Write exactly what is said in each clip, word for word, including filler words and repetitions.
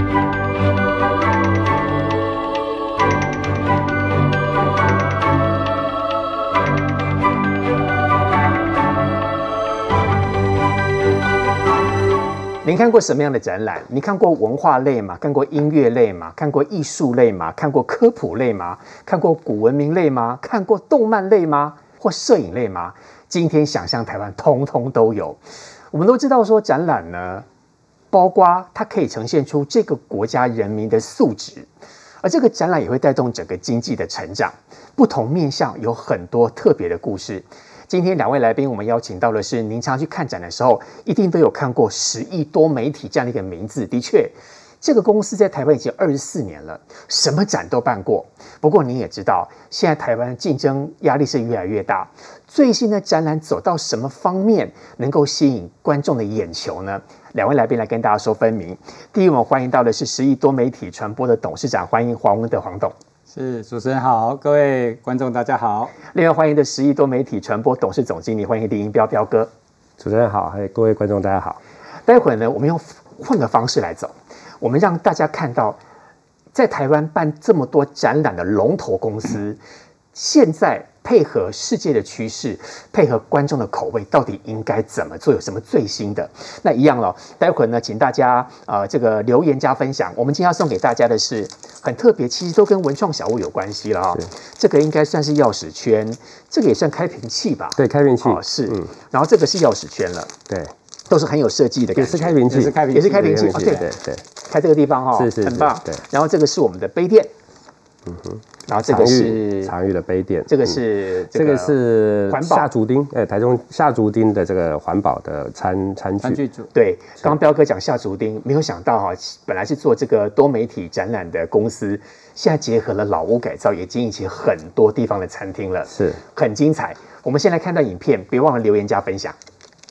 您看过什么样的展览？你看过文化类吗？看过音乐类吗？看过艺术类吗？看过科普类吗？看过古文明类吗？看过动漫类吗？或摄影类吗？今天想象台湾通通都有。我们都知道说展览呢，包括它可以呈现出这个国家人民的素质，而这个展览也会带动整个经济的成长。不同面向有很多特别的故事。今天两位来宾，我们邀请到的是您常去看展的时候，一定都有看过十亿多媒体这样的一个名字。的确，这个公司在台湾已经二十四年了，什么展都办过。不过您也知道，现在台湾竞争压力是越来越大。最新的展览走到什么方面能够吸引观众的眼球呢？两位来宾来跟大家说分明。第一，我们欢迎到的是十亿多媒体传播的董事长，欢迎黄文德黄董。 是，主持人好，各位观众大家好。 另外欢迎的十亿多媒体传播董事总经理，欢迎林英彪彪哥。 主持人好，还有各位观众大家好。 待会儿呢，我们用换个方式来走，我们让大家看到，在台湾办这么多展览的龙头公司，现在配合世界的趋势，配合观众的口味，到底应该怎么做？有什么最新的？那一样了。待会儿呢，请大家呃这个留言加分享。我们今天要送给大家的是很特别，其实都跟文创小物有关系了啊、哦。这个应该算是钥匙圈，这个也算开瓶器吧？ 对，开瓶器、哦、 是。嗯。然后这个是钥匙圈了。 对。 都是很有设计的感觉， 也是开瓶器， 也是开瓶器，也是开瓶器。 哦、对对对， 开这个地方哈、哦， 是是是很棒。 对。 然后这个是我们的杯垫。嗯哼。然后这个是常玉的杯垫， 这个是这个是夏竹町，哎，台中夏竹町的这个环保的餐餐具。餐具组对，刚刚彪哥讲夏竹町，没有想到哈，本来是做这个多媒体展览的公司，现在结合了老屋改造，也经营起很多地方的餐厅了， 是很精彩。我们先来看到影片，别忘了留言加分享。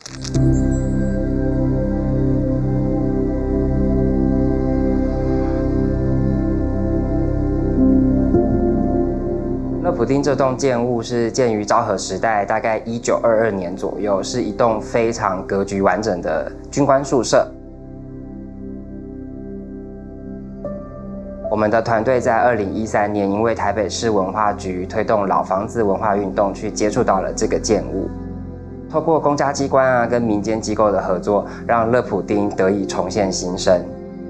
乐普町这栋建物是建于昭和时代，大概一九二二年左右，是一栋非常格局完整的军官宿舍。我们的团队在二零一三年因为台北市文化局推动老房子文化运动，去接触到了这个建物。透过公家机关啊跟民间机构的合作，让乐普町得以重现新生。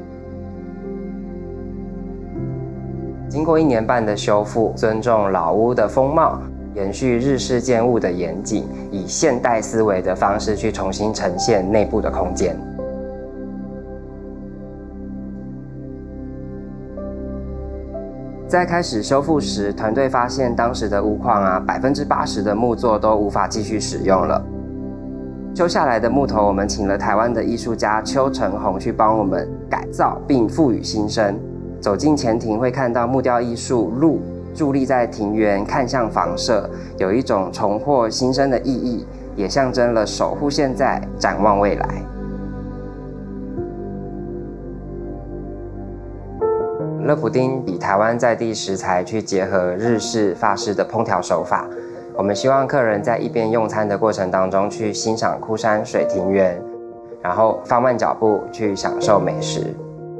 经过一年半的修复，尊重老屋的风貌，延续日式建物的严谨，以现代思维的方式去重新呈现内部的空间。在开始修复时，团队发现当时的屋况啊，百分之八十的木作都无法继续使用了。修下来的木头，我们请了台湾的艺术家邱成宏去帮我们改造并赋予新生。走进前庭会看到木雕艺术鹿伫立在庭园，看向房舍，有一种重获新生的意义，也象征了守护现在，展望未来。乐普町以台湾在地食材去结合日式、法式的烹调手法，我们希望客人在一边用餐的过程当中去欣赏枯山水庭园，然后放慢脚步去享受美食。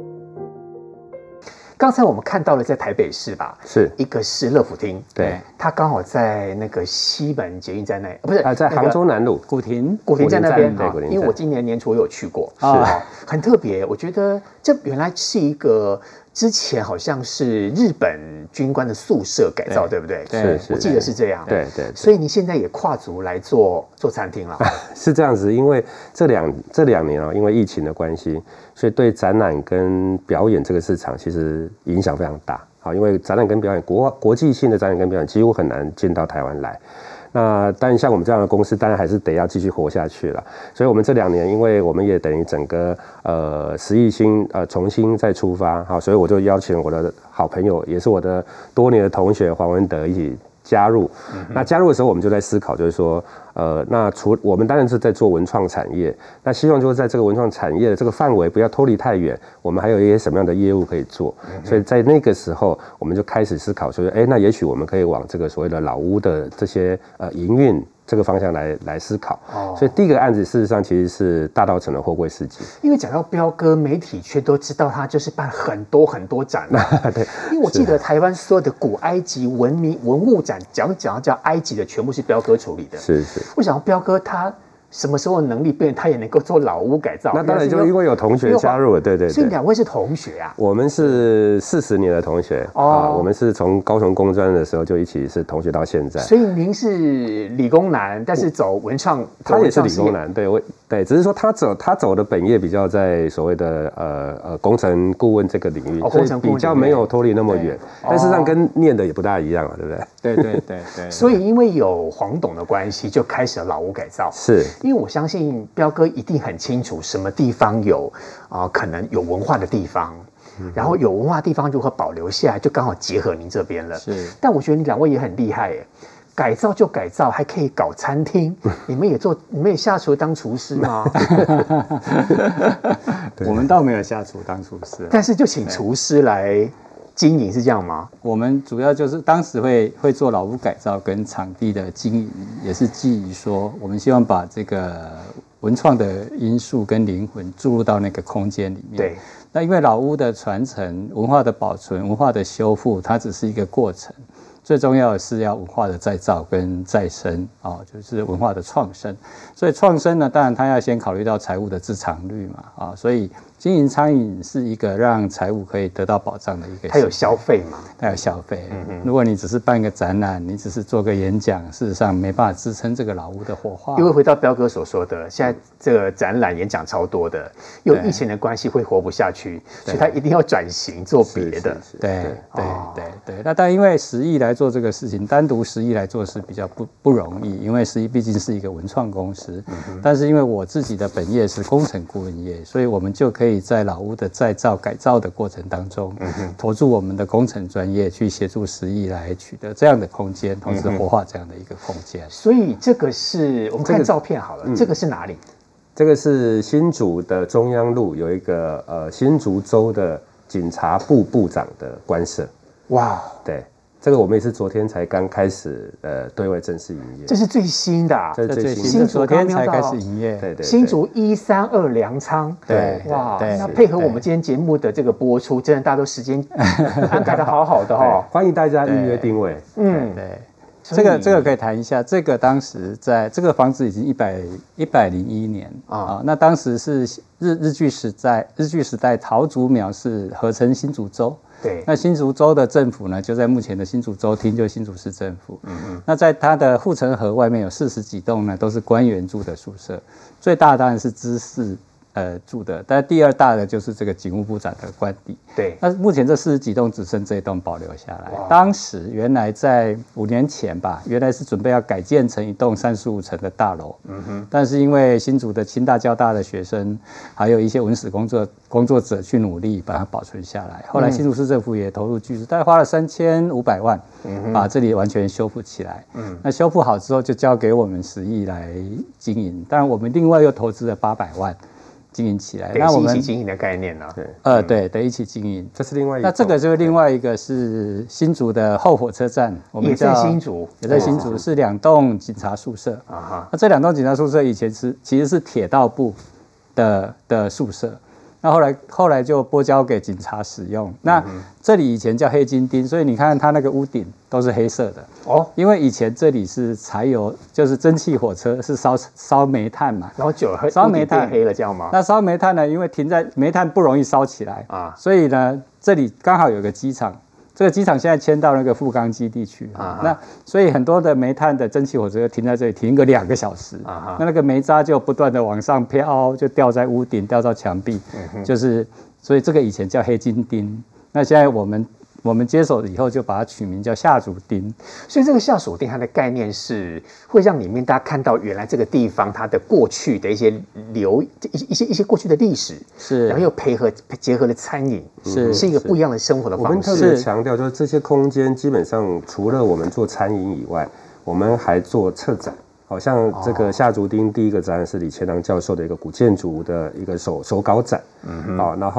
刚才我们看到了在台北市吧， 是一个是乐普町， 对， 它刚好在那个西门捷运站那，不是啊，在杭州南路古亭古亭站那边哈， 因为我今年年初有去过， 是啊，很特别。我觉得这原来是一个之前好像是日本军官的宿舍改造，对不对？ 是是， 我记得是这样。 对对。 所以你现在也跨足来做做餐厅了， 是这样子。因为这两这两年啊，因为疫情的关系，所以对展览跟表演这个市场其实影响非常大。好，因为展览跟表演国国际性的展览跟表演几乎很难进到台湾来。那但像我们这样的公司，当然还是得要继续活下去了。所以我们这两年，因为我们也等于整个呃十亿星呃重新再出发，好，所以我就邀请我的好朋友，也是我的多年的同学黄文德一起加入。嗯、那加入的时候，我们就在思考，就是说，呃，那除我们当然是在做文创产业，那希望就是在这个文创产业的这个范围不要脱离太远，我们还有一些什么样的业务可以做。嗯、所以在那个时候，我们就开始思考说，哎，那也许我们可以往这个所谓的老屋的这些呃营运这个方向来来思考。哦，所以第一个案子事实上其实是大稻埕的货柜市集。 因为讲到彪哥，媒体却都知道他就是办很多很多展览。 对， 因为我记得台湾所有的古埃及文明文物展，讲讲叫埃及的，全部是彪哥处理的。 是是。 我想彪哥他什么时候能力变，他也能够做老屋改造？ 那当然就因为有同学加入了，对对对。 所以两位是同学啊？ 我们是四十年的同学哦、啊，我们是从高雄工专的时候就一起是同学到现在。 所以您是理工男，但是走文创， 他也是理工男，对我对，只是说他走他走的本业比较在所谓的呃呃工程顾问这个领域，哦、所以比较没有脱离那么远。但事实上跟念的也不大一样啊，对不对？ 对对对对。 所以因为有黄董的关系，就开始了老屋改造。 是。 因为我相信彪哥一定很清楚什么地方有啊、呃、可能有文化的地方，嗯、然后有文化的地方如何保留下来，就刚好结合您这边了。 是， 但我觉得你两位也很厉害耶，改造就改造，还可以搞餐厅。你们也做，你们也下厨当厨师吗？ 我们倒没有下厨当厨师， 但是就请厨师来经营，是这样吗？ 我们主要就是当时会会做老屋改造跟场地的经营，也是基于说，我们希望把这个文创的因素跟灵魂注入到那个空间里面。 对。 那因为老屋的传承、文化的保存、文化的修复，它只是一个过程，最重要的是要文化的再造跟再生啊、哦，就是文化的创生。所以创生呢，当然它要先考虑到财务的自偿率嘛啊、哦，所以经营餐饮是一个让财务可以得到保障的一个。 它有消费嘛？ 它有消费。嗯嗯。如果你只是办一个展览，你只是做个演讲，事实上没办法支撑这个老屋的活化。 因为回到彪哥所说的，现在这个展览演讲超多的，有疫情的关系会活不下去，所以他一定要转型做别的。 对对对对。那但因为十亿来做这个事情，单独十亿来做是比较不不容易，因为十亿毕竟是一个文创公司。嗯、但是因为我自己的本业是工程顾问业，所以我们就可以在老屋的再造改造的过程当中，嗯、投注我们的工程专业去协助十亿来取得这样的空间，同时活化这样的一个空间。 嗯、所以这个是我们看照片好了，这个、嗯、这个是哪里？ 这个是新竹的中央路有一个呃新竹州的警察部部长的官舍。哇，对。这个我们也是昨天才刚开始呃对外正式营业， 这是最新的、啊， 这是最新的，昨天才开始营业。 对 对, 对， 新竹一三二粮仓， 对， 哇，那配合我们今天节目的这个播出，真的大家都时间安排的好好的哈、哦， 欢迎大家预约定位。 嗯，对，这个这个可以谈一下，这个当时在这个房子已经一百一百零一年啊、哦，那当时是日日据时代，日据时代桃竹苗是合成新竹州。 对， 那新竹州的政府呢，就在目前的新竹州厅，就是新竹市政府。嗯嗯。那在它的护城河外面有四十几栋呢，都是官员住的宿舍。最大当然是知事呃住的，但第二大的就是这个警务部长的官邸。 对。 那目前这四十几栋只剩这一栋保留下来。当时原来在五年前吧，原来是准备要改建成一栋三十五层的大楼。嗯哼。但是因为新竹的清大、交大的学生，还有一些文史工作工作者去努力把它保存下来。后来新竹市政府也投入巨资，大概花了三千五百万，把这里完全修复起来。嗯。那修复好之后，就交给我们十亿来经营。当然，我们另外又投资了八百万。经营起来， 那我们一起经营的概念呢、啊？ 对， 呃，对，得一起经营， 这是另外一个。 那这个就是另外一个是新竹的后火车站，我们也在新竹， 也在新竹，是两栋警察宿舍啊哈。那这两栋警察宿舍以前是其实是铁道部的的宿舍。那后来后来就拨交给警察使用。那这里以前叫黑金町，所以你看它那个屋顶都是黑色的哦，因为以前这里是柴油，就是蒸汽火车是烧烧煤炭嘛， 然后久了烧煤炭黑了这样吗？ 那烧煤炭呢，因为停在煤炭不容易烧起来啊，所以呢这里刚好有个机场。这个机场现在迁到那个富冈基地去，啊、那所以很多的煤炭的蒸汽火车停在这里，停个两个小时，啊、那那个煤渣就不断的往上飘，就掉在屋顶，掉到墙壁，嗯、就是所以这个以前叫黑金町，那现在我们我们接手以后就把它取名叫下属町。 所以这个下属町它的概念是会让里面大家看到原来这个地方它的过去的一些流一一些一些过去的历史， 是， 然后又配合结合了餐饮， 是是一个不一样的生活的方式。 我们特别强调就是这些空间基本上除了我们做餐饮以外，我们还做策展。好像这个下竹町第一个展览是李乾朗教授的一个古建筑的一个手手稿展，嗯，好，然后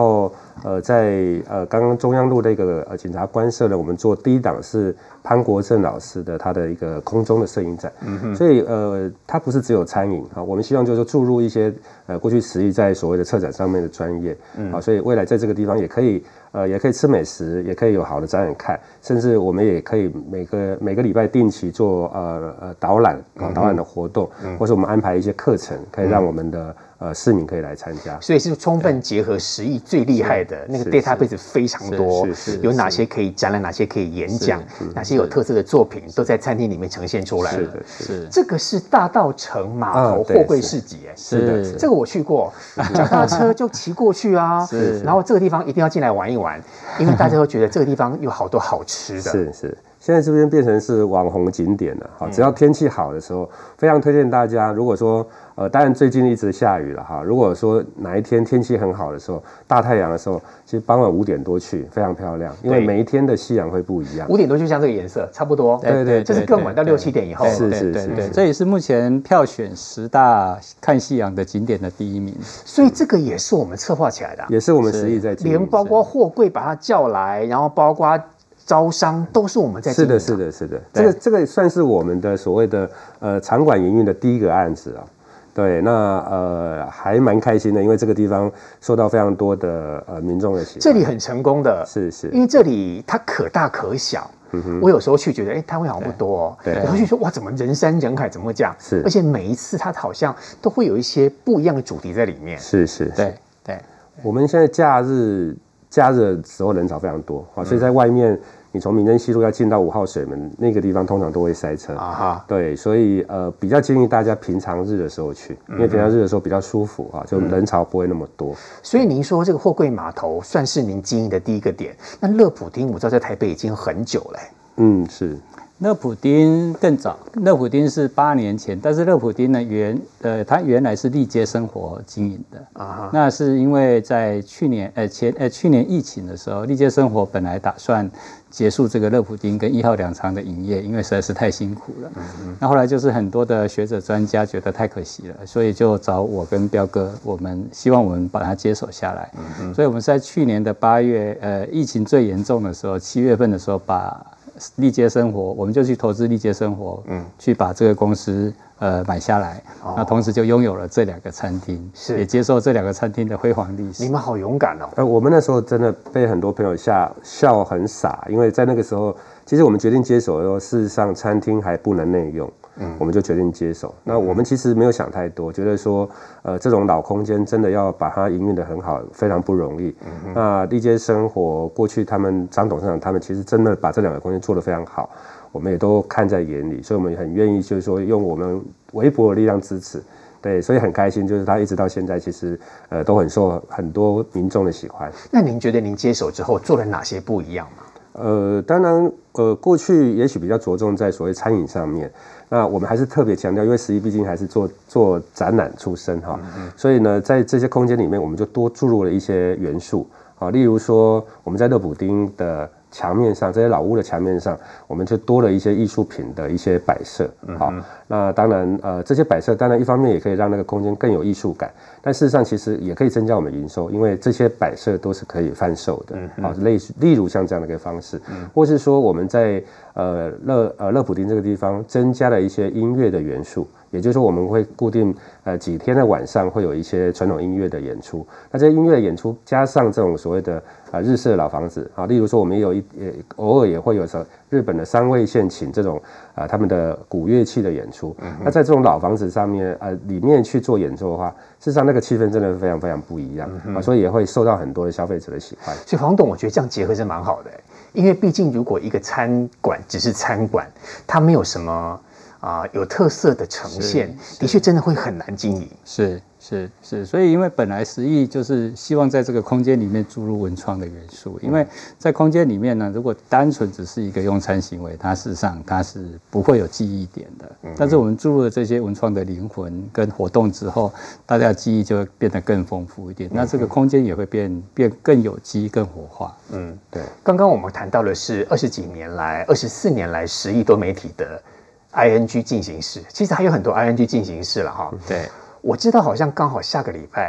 呃，在呃刚刚中央路的一个呃警察官舍呢，我们做第一档是潘国正老师的他的一个空中的摄影展，嗯、所以呃，它不是只有餐饮啊，我们希望就是说注入一些呃过去实艺在所谓的策展上面的专业，嗯、啊，所以未来在这个地方也可以呃也可以吃美食，也可以有好的展览看，甚至我们也可以每个每个礼拜定期做呃呃导览啊导览的活动，嗯、或是我们安排一些课程，可以让我们的、嗯呃，市民可以来参加， 所以是充分结合实艺最厉害的那个 database 非常多，有哪些可以展览，哪些可以演讲，哪些有特色的作品都在餐厅里面呈现出来了。 是的，是这个是大稻埕码头货柜市集，哎， 是的， 这个我去过，脚踏车就骑过去啊，然后这个地方一定要进来玩一玩，因为大家都觉得这个地方有好多好吃的。 是是。现在这边变成是网红景点了，好，只要天气好的时候，非常推荐大家。如果说，呃，当然最近一直下雨了哈。如果说哪一天天气很好的时候，大太阳的时候，其实傍晚五点多去非常漂亮，因为每一天的夕阳会不一样。 五点多就像这个颜色，差不多。 对对， 这是更晚到六七点以后。 是是是是，这也是目前票选十大看夕阳的景点的第一名。 所以这个也是我们策划起来的， 也是我们实力在经营， 连包括货柜把它叫来，然后包括招商都是我们在经营。 是的，是的，是的，这个这个算是我们的所谓的呃场馆营运的第一个案子啊。对，那呃还蛮开心的，因为这个地方受到非常多的呃民众的喜欢。 这里很成功的， 是是， 因为这里它可大可小。嗯、我有时候去觉得，哎，摊位好像不多哦。 对， 我会去说，哇，怎么人山人海，怎么会这样？ 是， 而且每一次它好像都会有一些不一样的主题在里面。 是是， 对对。 我们现在假日假日的时候人潮非常多啊，所以在外面。你从民生西路要进到五号水门那个地方，通常都会塞车啊哈。对，所以呃比较建议大家平常日的时候去，因为平常日的时候比较舒服啊，就人潮不会那么多。嗯、 所以您说这个货柜码头算是您经营的第一个点。那乐普町我知道在台北已经很久了、欸。 嗯，是。 乐普町更早，乐普町是八年前，但是乐普町呢原呃它原来是立街生活经营的啊，那是因为在去年呃前呃去年疫情的时候，立街生活本来打算结束这个乐普町跟一号粮仓的营业，因为实在是太辛苦了。嗯嗯。那后来就是很多的学者专家觉得太可惜了，所以就找我跟彪哥，我们希望我们把它接手下来。嗯嗯。所以我们在去年的八月，呃，疫情最严重的时候，七月份的时候把立街生活，我们就去投资立街生活，嗯，去把这个公司呃买下来，哦、那同时就拥有了这两个餐厅，是也接受这两个餐厅的辉煌历史。 你们好勇敢哦！ 呃，我们那时候真的被很多朋友笑笑很傻，因为在那个时候，其实我们决定接手的时候，事实上餐厅还不能内用。嗯，我们就决定接手。那我们其实没有想太多，觉得说，呃，这种老空间真的要把它营运得很好，非常不容易。嗯、那立街生活过去他们张董事长他们其实真的把这两个空间做得非常好，我们也都看在眼里，所以我们也很愿意就是说用我们微薄的力量支持。对，所以很开心，就是他一直到现在其实呃都很受很多民众的喜欢。 那您觉得您接手之后做了哪些不一样吗？ 呃，当然，呃，过去也许比较着重在所谓餐饮上面，那我们还是特别强调，因为实艺毕竟还是做做展览出身哈，嗯嗯所以呢，在这些空间里面，我们就多注入了一些元素啊，例如说我们在乐普町的墙面上，这些老屋的墙面上，我们就多了一些艺术品的一些摆设，好、嗯，那当然，呃，这些摆设当然一方面也可以让那个空间更有艺术感，但事实上其实也可以增加我们营收，因为这些摆设都是可以贩售的，好、嗯，类似例如像这样的一个方式，嗯、或是说我们在呃乐呃乐普町这个地方增加了一些音乐的元素。也就是说，我们会固定呃几天的晚上会有一些传统音乐的演出。那这些音乐的演出加上这种所谓的呃日式的老房子啊，例如说我们也有一也偶尔也会有时候日本的三味线琴这种啊、呃、他们的古乐器的演出。嗯、那在这种老房子上面呃里面去做演奏的话，事实上那个气氛真的非常非常不一样、嗯、啊，所以也会受到很多的消费者的喜欢。 所以黄董，我觉得这样结合是蛮好的，因为毕竟如果一个餐馆只是餐馆，它没有什么。啊、呃，有特色的呈现，的确真的会很难经营。 是是是，所以因为本来实艺就是希望在这个空间里面注入文创的元素，因为在空间里面呢，如果单纯只是一个用餐行为，它事实上它是不会有记忆点的。嗯、但是我们注入了这些文创的灵魂跟活动之后，大家的记忆就会变得更丰富一点，嗯、那这个空间也会变变更有机、更活化。 嗯，对。刚刚我们谈到的是二十几年来、二十四年来实艺多媒体的。I N G 进行式，其实还有很多 I N G 进行式了哈。 对， 我知道好像刚好下个礼拜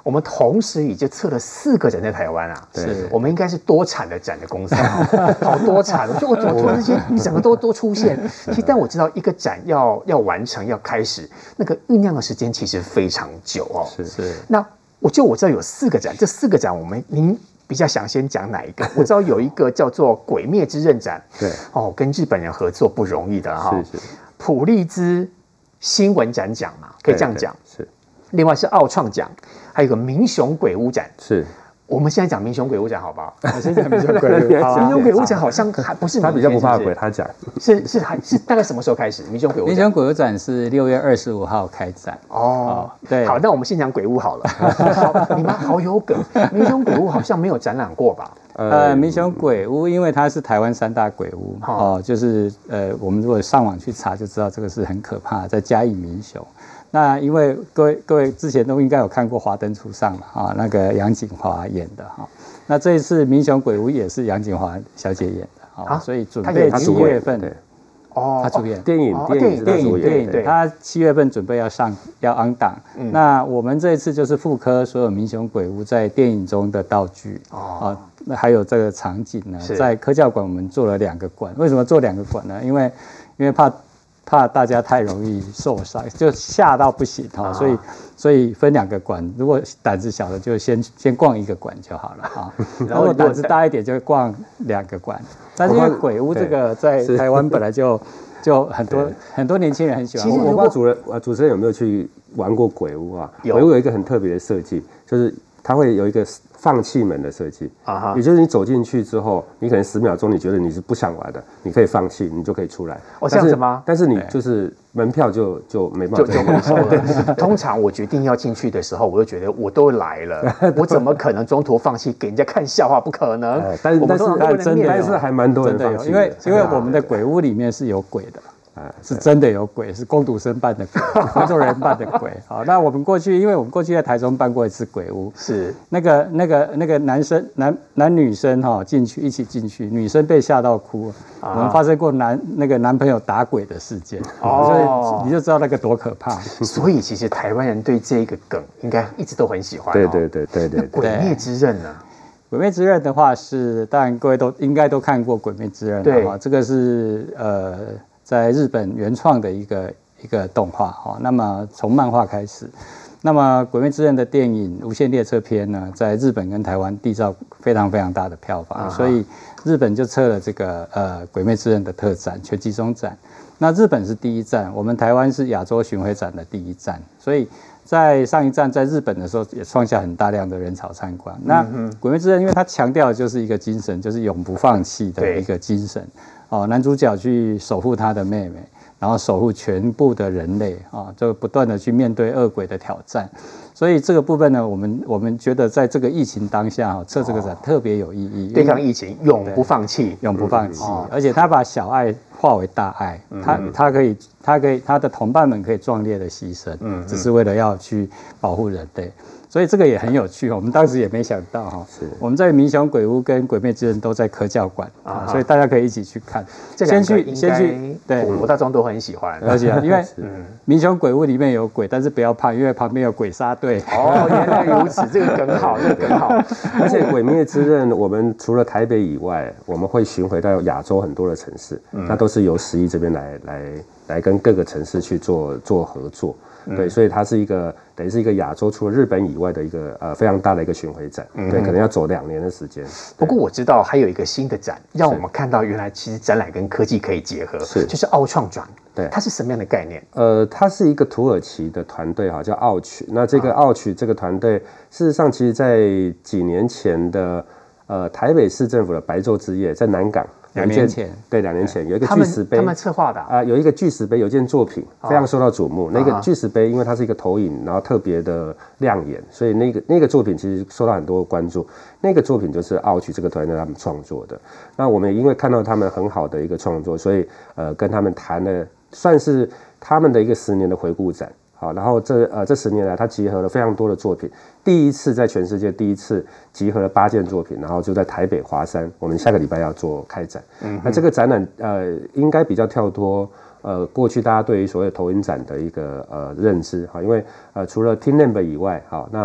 我们同时已经测了四个展在台湾啊， 是我们应该是多产的展的公司，好多产，就我怎么突然之间整个都都出现？其实但我知道一个展要要完成要开始，那个酝酿的时间其实非常久哦。 是是。 那我就我知道有四个展，这四个展我们您比较想先讲哪一个？我知道有一个叫做《鬼灭之刃》展， 对哦，跟日本人合作不容易的哈。 是是。 普利兹新闻展奖嘛，可以这样讲。 是。 另外是奥创奖，还有一个民雄鬼屋展。 是。 我们现在讲民雄鬼屋展好不好？ 我先讲民雄鬼屋。 民雄鬼屋展好像还不是他比较不怕鬼，他讲是是还是大概什么时候开始？民雄鬼屋。 民雄鬼屋展是六月二十五号开展。 哦， 对。 好，那我们先讲鬼屋好了。好，你们好有梗。民雄鬼屋好像没有展览过吧？ 呃，民雄鬼屋因为它是台湾三大鬼屋哦，就是呃，我们如果上网去查就知道这个是很可怕，在嘉义民雄。那因为各位各位之前都应该有看过《华灯初上》了啊，那个杨锦华演的哈。那这一次民雄鬼屋也是杨锦华小姐演的啊，所以准备七月份哦， 她主演电影电影电影电影，她七月份准备要上要on档。那我们这一次就是复刻所有民雄鬼屋在电影中的道具哦，那还有这个场景呢，在科教馆我们做了两个馆。为什么做两个馆呢？因为因为怕。怕大家太容易受伤，就吓到不行哈、哦，所以所以分两个馆。如果胆子小的，就先先逛一个馆就好了啊。然后胆子大一点，就逛两个馆。但是因为鬼屋这个在台湾本来就就很多很多年轻人很喜欢。 我不知道主人主持人有没有去玩过鬼屋啊？鬼屋有一个很特别的设计，就是它会有一个放气门的设计啊，也就是你走进去之后，你可能十秒钟你觉得你是不想玩的，你可以放弃，你就可以出来。 哦，这样子吗？ 但是你就是门票就就没办法就回收了。通常我决定要进去的时候，我就觉得我都来了，我怎么可能中途放弃给人家看笑话？不可能。 但是但是真的， 但是还蛮多人放弃， 因为因为我们的鬼屋里面是有鬼的。是真的有鬼，是工读生办的鬼，工作人员办的鬼。好，那我们过去，因为我们过去在台中办过一次鬼屋， 是那个那个那个男生男男女生哈进去一起进去，女生被吓到哭。啊、我们发生过男那个男朋友打鬼的事件，哦，所以你就知道那个多可怕。 所以其实台湾人对这个梗应该一直都很喜欢、哦。 对对对对对。 那鬼灭之刃呢？ 鬼灭之刃的话是，当然各位都应该都看过鬼灭之刃，对，这个是呃。在日本原创的一个一个动画哈，那么从漫画开始，那么《鬼灭之刃》的电影《无限列车篇》呢，在日本跟台湾缔造非常非常大的票房，所以日本就测了这个呃《鬼灭之刃》的特展全集中展。那日本是第一站，我们台湾是亚洲巡回展的第一站，所以在上一站在日本的时候也创下很大量的人潮参观。那《鬼灭之刃》因为它强调的就是一个精神，就是永不放弃的一个精神。哦，男主角去守护他的妹妹，然后守护全部的人类啊，就不断的去面对恶鬼的挑战。所以这个部分呢，我们我们觉得在这个疫情当下哈，测这个展特别有意义。 对抗疫情，永不放弃， 永不放弃。而且他把小爱化为大爱，他他可以，他可以，他的同伴们可以壮烈的牺牲，嗯，只是为了要去保护人类。所以这个也很有趣，我们当时也没想到哈。是我们在民雄鬼屋跟鬼灭之刃都在科教馆啊，所以大家可以一起去看。 先去先去，对，普罗大众都很喜欢。 而且因为民雄鬼屋里面有鬼，但是不要怕，因为旁边有鬼杀队。 哦，原来如此，这个梗好，这个梗好。 而且鬼灭之刃，我们除了台北以外，我们会巡回到亚洲很多的城市，那都是由十一这边来来来跟各个城市去做做合作。对，所以它是一个等于是一个亚洲除了日本以外的一个呃非常大的一个巡回展，嗯、对，可能要走两年的时间。 不过我知道还有一个新的展，让我们看到原来其实展览跟科技可以结合，是就是奥创展。对，它是什么样的概念？ 呃，它是一个土耳其的团队哈，叫奥曲。那这个奥曲这个团队，事实上其实在几年前的呃台北市政府的白昼之夜，在南港。 两年前， 对，两年前有一个巨石碑， 他们策划的啊、 呃，有一个巨石碑，有一件作品非常受到瞩目。哦、那个巨石碑，因为它是一个投影，然后特别的亮眼，所以那个那个作品其实受到很多关注。那个作品就是奥曲这个团队他们创作的。那我们也因为看到他们很好的一个创作，所以呃跟他们谈了，算是他们的一个十年的回顾展。好，然后这呃这十年来，它集合了非常多的作品，第一次在全世界第一次集合了八件作品，然后就在台北华山，我们下个礼拜要做开展。嗯，那这个展览呃应该比较跳脱呃过去大家对于所谓投影展的一个呃认知哈，因为呃除了 Team Lab 以外，好那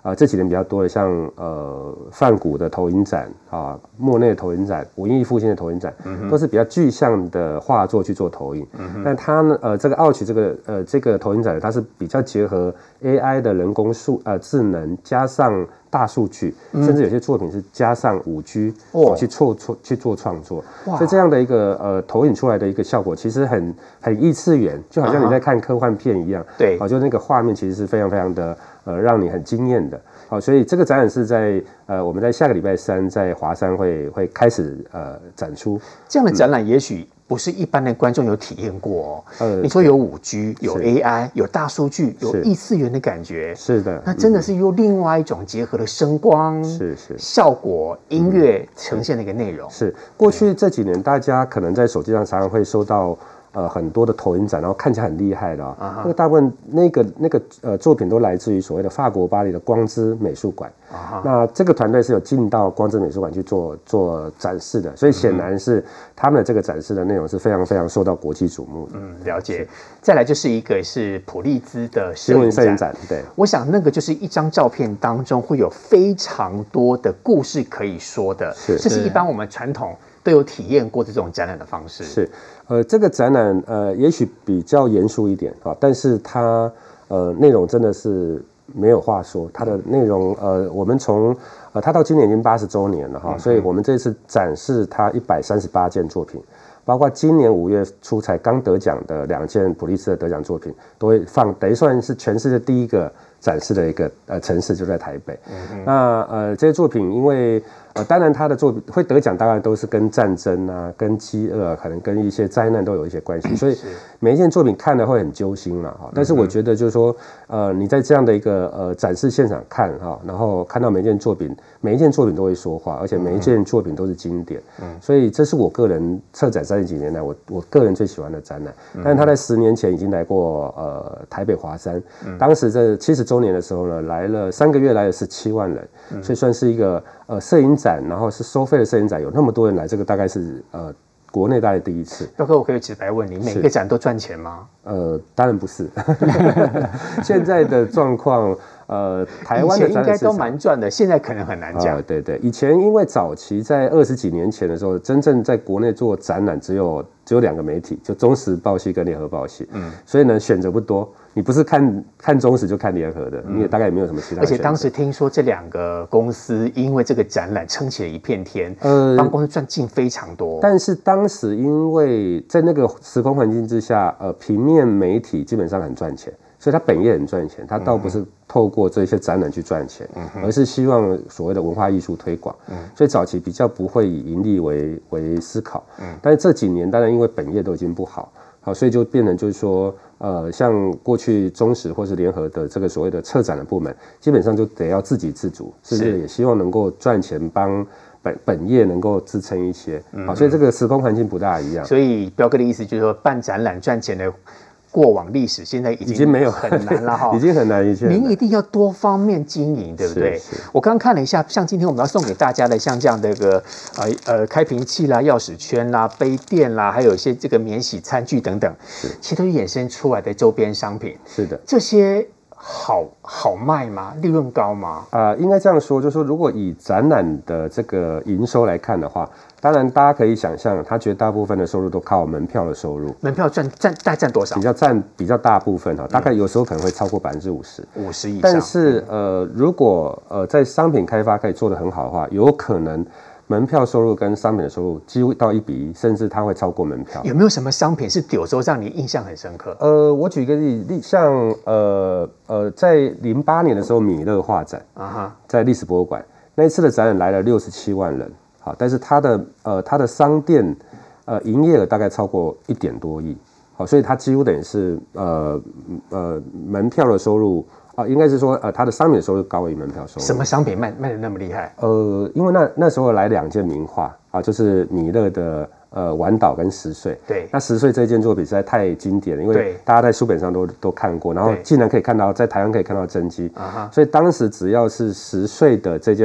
呃这几年比较多的像呃梵谷的投影展啊、莫内的投影展、文艺复兴的投影展，嗯、都是比较具象的画作去做投影。嗯、但它呢呃这个奥曲这个呃这个投影展，它是比较结合 A I 的人工数呃智能加上大数据，嗯、甚至有些作品是加上五 G 哦去做做去做创作，所以这样的一个呃投影出来的一个效果，其实很很异次元，就好像你在看科幻片一样。对，哦，就那个画面其实是非常非常的呃让你很惊艳的。好，所以这个展览是在呃我们在下个礼拜三在华山会会开始呃展出。 这样的展览也许不是一般的观众有体验过哦。呃，你说有五 G， 有 A I， 有大数据，有异次元的感觉。 是的， 那真的是用另外一种结合了声光、 是是效果、音乐呈现的一个内容。 是过去这几年大家可能在手机上常常会收到。呃，很多的投影展，然后看起来很厉害的啊、哦。Uh-huh. 那个大部分那个那个呃作品都来自于所谓的法国巴黎的光之美术馆。Uh-huh. 那这个团队是有进到光之美术馆去做做展示的，所以显然是他们的这个展示的内容是非常非常受到国际瞩目的。 嗯，了解。再来就是一个是普利兹的新闻摄影展，对， 我想那个就是一张照片当中会有非常多的故事可以说的，是这是一般我们传统都有体验过这种展览的方式。 是。呃，这个展览呃，也许比较严肃一点啊，但是它呃内容真的是没有话说。它的内容呃，我们从呃，它到今年已经八十周年了哈，所以我们这次展示它一百三十八件作品，包括今年五月初才刚得奖的两件普利兹的得奖作品，都会放，等于算是全世界第一个展示的一个呃城市就在台北。嗯、那呃这些作品因为。呃，当然，他的作品会得奖，当然都是跟战争啊、跟饥饿、啊，可能跟一些灾难都有一些关系，所以每一件作品看了会很揪心嘛，哈。但是我觉得就是说，呃，你在这样的一个呃展示现场看哈，然后看到每一件作品，每一件作品都会说话，而且每一件作品都是经典，嗯，所以这是我个人策展三十几年来，我我个人最喜欢的展览。但是他在十年前已经来过呃台北华山，当时这七十周年的时候呢，来了三个月来了十七万人，所以算是一个呃摄影展，然后是收费的摄影展，有那么多人来，这个大概是呃国内大概第一次。 彪哥，我可以直白问你，每个展都赚钱吗？ 呃，当然不是。现在的状况，呃，台湾的以前应该都蛮赚的，现在可能很难讲。 呃。对对，以前因为早期在二十几年前的时候，真正在国内做展览只有只有两个媒体，就中时报系跟联合报系，嗯，所以呢选择不多。你不是看看中时就看联合的，你也大概也没有什么其他的。 而且当时听说这两个公司因为这个展览撑起了一片天，呃，帮公司赚进非常多。 但是当时因为在那个时空环境之下，呃，平面媒体基本上很赚钱，所以它本业很赚钱，它倒不是透过这些展览去赚钱，嗯、而是希望所谓的文化艺术推广。嗯、所以早期比较不会以盈利为为思考，嗯、但是这几年当然因为本业都已经不好。好，所以就变成就是说，呃，像过去中时或是联合的这个所谓的策展的部门，基本上就得要自给自足，甚至也希望能够赚钱，帮本本业能够支撑一些。嗯、好，所以这个时空环境不大一样。 所以彪哥的意思就是说，办展览赚钱的过往历史现在已经, 已经没有很难了哈， 已经很难一些。 您一定要多方面经营，对不对？我刚刚看了一下，像今天我们要送给大家的，像这样的一个呃呃开瓶器啦、钥匙圈啦、杯垫啦，还有一些这个免洗餐具等等，其实都是衍生出来的周边商品。 是的， 这些好好卖吗？利润高吗？ 啊、呃，应该这样说，就是说，如果以展览的这个营收来看的话，当然大家可以想象，它绝大部分的收入都靠门票的收入。 门票占占大概占多少？ 比较占比较大部分哈，大概有时候可能会超过百分之五十， 五十以上。 但是呃，如果呃在商品开发可以做得很好的话，有可能门票收入跟商品的收入几乎到一比一，甚至它会超过门票。 有没有什么商品是有时候让你印象很深刻？ 呃，我举个例例，像呃呃，在零八年的时候，米勒画展啊哈，在历史博物馆那一次的展览来了六十七万人，好，但是它的呃它的商店呃营业额大概超过一点多亿，好，所以它几乎等于是呃呃门票的收入。啊，应该是说，呃，它的商品收入高于门票收入。 什么商品卖卖的那么厉害？ 呃，因为那那时候来两件名画啊，就是米勒的呃晚岛跟十岁。 对， 那十岁这件作品实在太经典了，因为大家在书本上都都看过，然后竟然可以看到在台湾可以看到真迹啊，所以当时只要是十岁的这件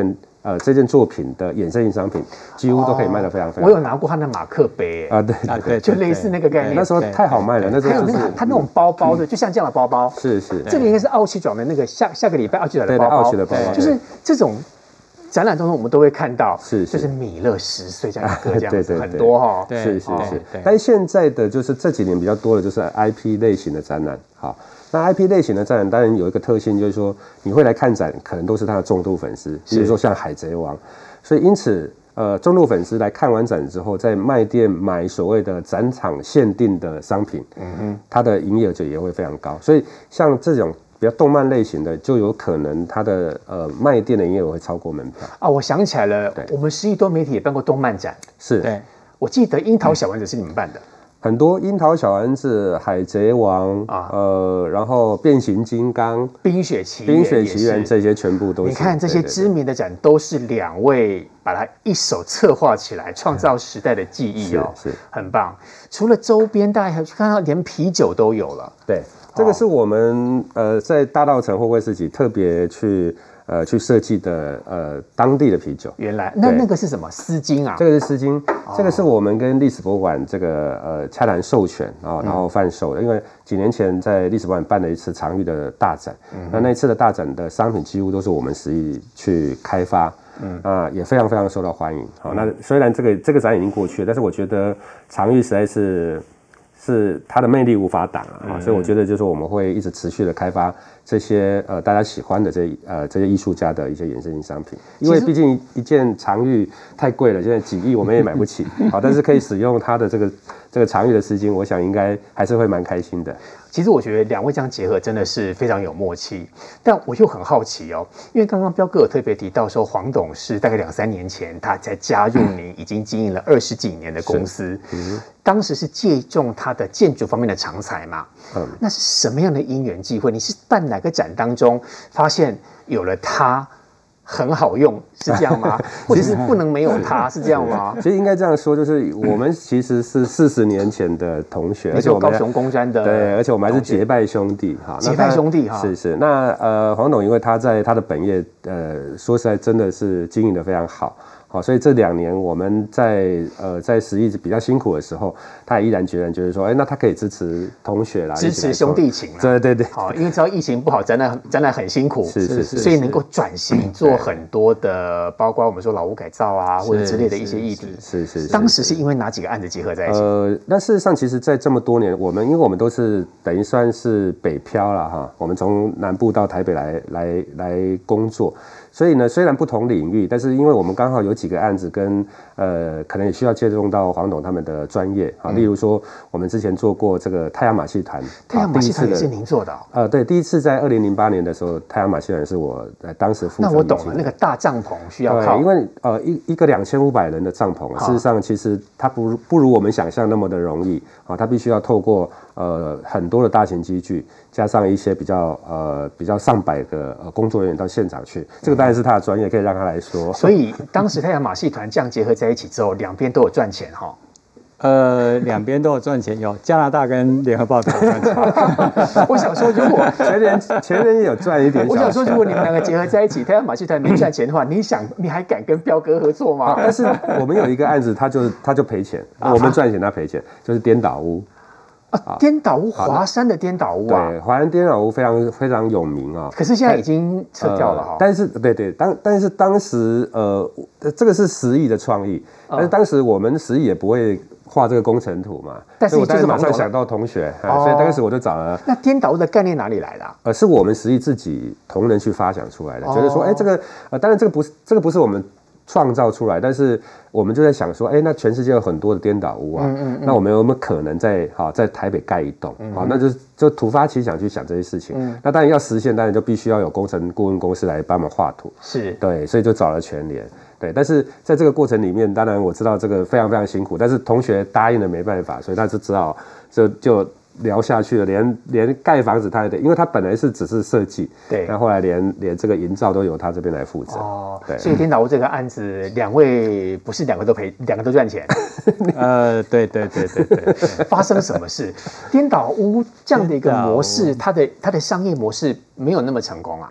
呃这件作品的衍生性商品，几乎都可以卖得非常非常好。 我有拿过他的马克杯啊，对啊对， 就类似那个概念。 那时候太好卖了，那时候还有那个他那种包包的，就像这样的包包， 是是， 这个应该是奥奇转的那个下下个礼拜奥奇转的包包， 奥奇的包包， 就是这种。展览当中我们都会看到， 是就是米勒十岁这样一个这样子， 对对对很多哈， 是是是。但是现在的就是这几年比较多的就是 I P 类型的展览，好，那 I P 类型的展览当然有一个特性，就是说你会来看展，可能都是他的重度粉丝，比如说像海贼王，所以因此呃重度粉丝来看完展之后，在卖店买所谓的展场限定的商品，嗯哼，它的营业额就也会非常高，所以像这种。比较动漫类型的，就有可能它的呃卖店的营业额会超过门票啊！我想起来了，我们十亿多媒体也办过动漫展， 是， 对，我记得樱桃小丸子是你们办的， 很多樱桃小丸子、海贼王啊，呃，然后变形金刚、 冰雪奇缘、 冰雪奇缘这些全部都是。 你看这些知名的展，都是两位把它一手策划起来，创造时代的记忆哦， 是很棒。除了周边，大家还看到连啤酒都有了， 对。这个是我们呃在大稻埕货柜市集特别去呃去设计的呃当地的啤酒。 原来那那个是什么丝巾啊？ 这个是丝巾，哦、这个是我们跟历史博物馆这个呃洽谈授权啊、哦，然后贩售的。嗯、因为几年前在历史博物馆办了一次常玉的大展，嗯、那那一次的大展的商品几乎都是我们实际去开发。嗯啊，也非常非常受到欢迎。好、哦，那虽然这个这个展已经过去了，但是我觉得常玉实在是。是它的魅力无法挡啊，嗯、所以我觉得就是我们会一直持续的开发这些呃大家喜欢的这呃这些艺术家的一些衍生性商品，因为毕竟一件常玉太贵了，现在几亿我们也买不起，好，但是可以使用它的这个这个常玉的丝巾，我想应该还是会蛮开心的。 其实我觉得两位这样结合真的是非常有默契，但我又很好奇哦，因为刚刚彪哥有特别提到说，黄董事大概两三年前他才加入您已经经营了二十几年的公司，嗯、当时是借重他的建筑方面的长才嘛，嗯，那是什么样的因缘际会？你是办哪个展当中发现有了他？很好用，是这样吗？或者是不能没有它，是这样吗？ 其实应该这样说，就是我们其实是四十年前的同学， 而且我们高雄公专的， 对，而且我们还是结拜兄弟哈。 结拜兄弟哈， 是是。那呃，黄董因为他在他的本业，呃，说实在真的是经营得非常好。好，所以这两年我们在呃在实艺比较辛苦的时候，他也毅然决然就是说，哎，那他可以支持同学啦， 支持兄弟情啦。 对对对。 好，因为知道疫情不好，展览展览很辛苦， 是是是， 所以能够转型做很多的，包括我们说老屋改造啊，或者之类的一些议题。 是是是。 当时是因为哪几个案子结合在一起？ 呃，那事实上，其实，在这么多年，我们因为我们都是等于算是北漂了哈，我们从南部到台北来来来工作。所以呢，虽然不同领域，但是因为我们刚好有几个案子跟呃，可能也需要借用到黄董他们的专业啊，例如说我们之前做过这个太阳马戏团， 太阳马戏团也是您做的、哦？ 呃，对，第一次在二零零八年的时候，太阳马戏团是我呃当时负责。 那我懂了，那个大帐篷需要靠， 因为呃一一个两千五百人的帐篷，事实上其实它不不如我们想象那么的容易啊，它必须要透过呃很多的大型机具，加上一些比较呃比较上百个呃工作人员到现场去，这个当然是他的专业，可以让他来说。 所以当时太阳马戏团这样结合在一起之后，两边都有赚钱哈。 呃，两边都有赚钱，有加拿大跟联合报都有赚钱。 我想说，如果前人前人也有赚一点小钱， 我想说，如果你们两个结合在一起，太阳马戏团没赚钱的话，你想你还敢跟彪哥合作吗？ 啊、但是我们有一个案子，他就他就赔钱，我们赚钱，他赔钱，就是颠倒屋。 啊，颠倒屋，华山的颠倒屋啊， 对，华山颠倒屋非常非常有名啊。 可是现在已经撤掉了哈、 呃。但是，对对，当但是当时呃，这个是十亿的创意，但是当时我们十亿也不会画这个工程图嘛。 但是我当时马上想到同学，哦、所以当时我就找了。 那颠倒屋的概念哪里来的、啊？ 呃，是我们十亿自己同仁去发想出来的，哦、觉得说，哎，这个呃，当然这个不是这个不是我们创造出来，但是我们就在想说，哎，那全世界有很多的颠倒屋啊，嗯嗯嗯那我们有没有可能在好在台北盖一栋？好、嗯嗯，那就就突发奇想去想这些事情。嗯、那当然要实现，当然就必须要有工程顾问公司来帮忙画图。 是， 对，所以就找了全联。对，但是在这个过程里面，当然我知道这个非常非常辛苦，但是同学答应了没办法，所以他就只好就就。聊下去了，连连盖房子他也得，因为他本来是只是设计， 对， 那后来连连这个营造都由他这边来负责。 哦，对，所以颠倒屋这个案子，两位不是两个都赔，两个都赚钱。 呃，对对对对对。 发生什么事？颠倒屋这样的一个模式，它的它的商业模式没有那么成功啊。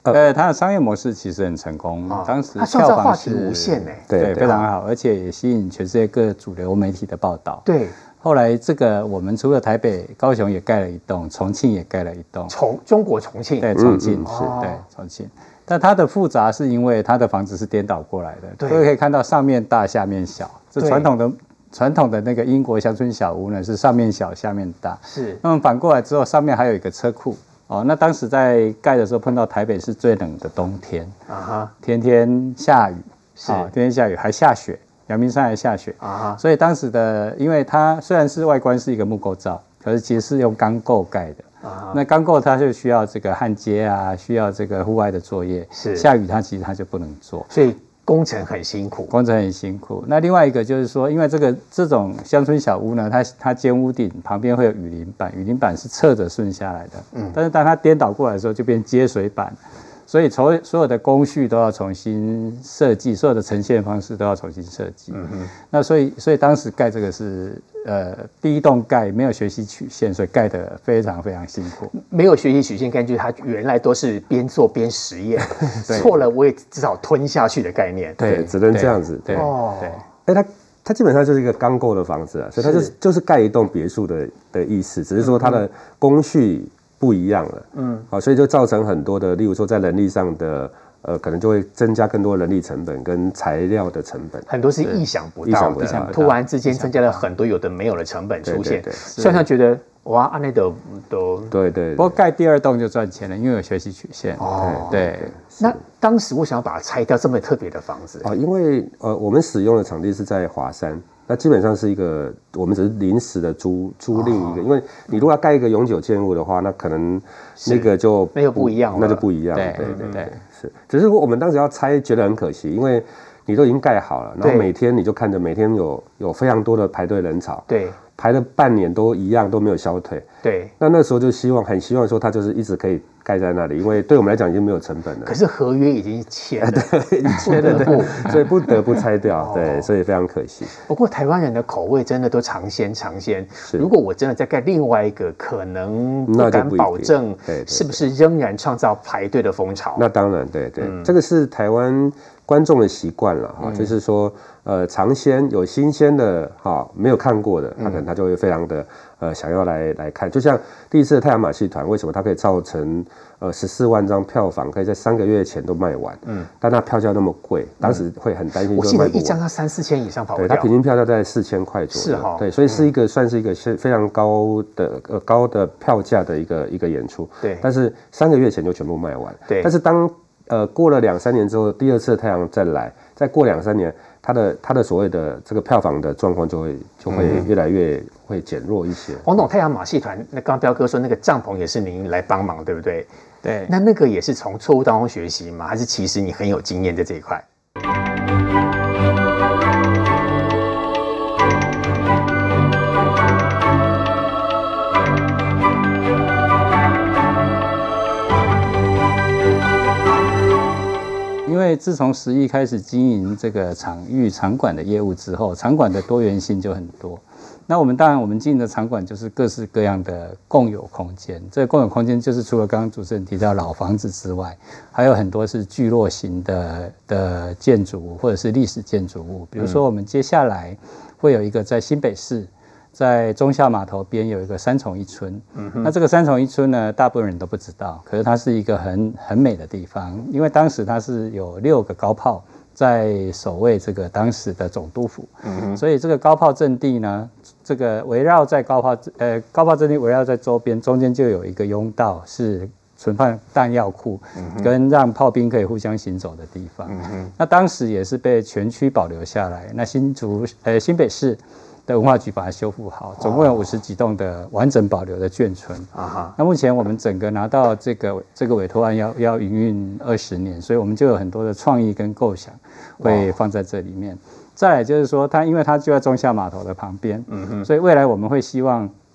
呃，它的商业模式其实很成功，哦、当时它创造票房是话题无限哎， 对，对非常好，而且也吸引全世界各主流媒体的报道。 对， 后来这个我们除了台北、高雄也盖了一栋，重庆也盖了一栋。 重中国重庆， 对，重庆、嗯、是、哦、对重庆。但它的复杂是因为它的房子是颠倒过来的，各位可以看到上面大下面小，这传统的传统的那个英国乡村小屋呢是上面小下面大，是。那么反过来之后，上面还有一个车库。哦，那当时在盖的时候碰到台北是最冷的冬天啊哈，天天下雨，是、哦、天天下雨还下雪，阳明山还下雪啊哈，所以当时的，因为它虽然是外观是一个木构造，可是其实是用钢构盖的啊。那钢构它就需要这个焊接啊，需要这个户外的作业，是下雨它其实它就不能做， 所以工程很辛苦， 工程很辛苦。那另外一个就是说，因为这个这种乡村小屋呢，它它尖屋顶旁边会有雨淋板，雨淋板是侧着顺下来的，嗯，但是当它颠倒过来的时候，就变接水板，所以所所有的工序都要重新设计，所有的呈现方式都要重新设计。嗯哼，那所以所以当时盖这个是呃第一栋盖没有学习曲线，所以盖得非常非常辛苦。 没有学习曲线，根据它原来都是边做边实验，错了我也至少吞下去的概念。 对，只能这样子。 对哦， 对。 哎，它它基本上就是一个钢构的房子啊，所以它就是就是盖一栋别墅的的意思，只是说它的工序不一样了，嗯，好，所以就造成很多的，例如说在人力上的，呃，可能就会增加更多人力成本跟材料的成本， 很多是意想不到的，突然之间增加了很多有的没有的成本出现，想想觉得哇，安内都都对对。 不过盖第二栋就赚钱了，因为有学习曲线。哦，对。 那当时为什么要把它拆掉这么特别的房子？ 哦，因为呃，我们使用的场地是在华山。那基本上是一个，我们只是临时的租租赁一个，哦、因为你如果要盖一个永久建物的话，那可能那个就那就不一样了， 那就不一样。 对对对对， 是。只是我们当时要拆，觉得很可惜，因为你都已经盖好了，然后每天你就看着每天有有非常多的排队人潮， 对， 排了半年都一样都没有消退， 对。 那那时候就希望很希望说它就是一直可以盖在那里，因为对我们来讲已经没有成本了。 可是合约已经签了， 对，已经签了，对，所以不得不拆掉，对，所以非常可惜。 不过台湾人的口味真的都尝鲜尝鲜，如果我真的再盖另外一个，可能不敢保证是不是仍然创造排队的风潮。 那当然，对对，嗯、这个是台湾观众的习惯了哈，嗯、就是说，呃，尝鲜有新鲜的哈，没有看过的，他可能他就会非常的呃想要来来看。就像第一次的太阳马戏团，为什么它可以造成呃十四万张票房，可以在三个月前都卖完？嗯，但它票价那么贵，当时会很担心说卖不完。 我记得一张要三四千以上跑不掉， 对，它平均票价在四千块左右。是哈，对，所以是一个、嗯、算是一个非常高的呃高的票价的一个一个演出。对，但是三个月前就全部卖完。对，但是当呃，过了两三年之后，第二次的太阳再来，再过两三年，它的它的所谓的这个票房的状况就会就会越来越会减弱一些。 黄董，太阳马戏团，那刚刚彪哥说那个帐篷也是您来帮忙，对不对？ 对。 那那个也是从错误当中学习吗？还是其实你很有经验在这一块？ 因为自从十亿开始经营这个场域场馆的业务之后，场馆的多元性就很多。那我们当然，我们经营的场馆就是各式各样的共有空间。这个共有空间就是除了刚刚主持人提到老房子之外，还有很多是聚落型的的建筑物或者是历史建筑物。比如说，我们接下来会有一个在新北市。在忠孝码头边有一个三重一村，嗯、那这个三重一村呢，大部分人都不知道，可是它是一个很很美的地方，因为当时它是有六个高炮在守卫这个当时的总督府，嗯、所以这个高炮阵地呢，这个围绕在高炮呃高炮阵地围绕在周边，中间就有一个甬道是存放弹药库，嗯、跟让炮兵可以互相行走的地方。嗯、那当时也是被全区保留下来，那新竹呃新北市的文化局把它修复好，总共有五十几栋的完整保留的眷村。啊、那目前我们整个拿到这个这个委托案要要营运二十年，所以我们就有很多的创意跟构想会放在这里面。再来就是说，它因为它就在忠孝码头的旁边，嗯、所以未来我们会希望